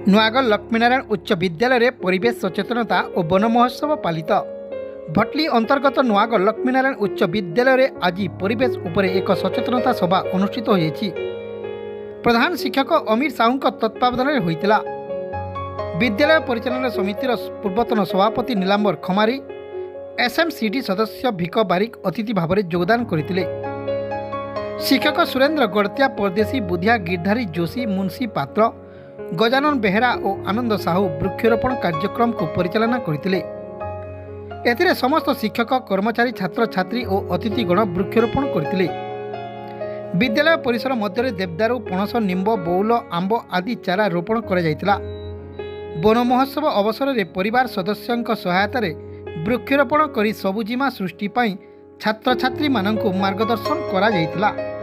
नुआगढ़ लक्ष्मीनारायण उच्च विद्यालय परिवेश सचेतनता और वन महोत्सव पालित। भटली अंतर्गत नुआगढ़ लक्ष्मीनारायण उच्च विद्यालय आज परिवेश उपरे एक सचेतनता सभा अनुष्ठित हो जाइछि। प्रधान शिक्षक अमीर साहू तत्वावधान में होइतिला। विद्यालय परिचालन समितिर पूर्वतन सभापति नीलांबर खमारी, एसएमसीडी सदस्य भिक बारिक अतिथि भाव में योगदान करथिले। शिक्षक सुरेंद्र गड़तिया, परदेशी बुधिया, गिरधारी जोशी, मुंशी पात्र, गजानन बेहेरा और आनंद साहू वृक्षारोपण कार्यक्रम को परिचालना करथिले। एथिरे समस्त शिक्षक, कर्मचारी, छात्र छात्री और अतिथिगण वृक्षारोपण करथिले। विद्यालय परिसर मध्य देवदारू, पणस, निंब, बौल, आंब आदि चारा रोपण करा जायतिला। वन महोत्सव अवसर में परिवार सदस्यों सहायता वृक्षारोपण कर सबुजिमा सृष्टि छात्र छात्री मानक मार्गदर्शन करा जायतिला।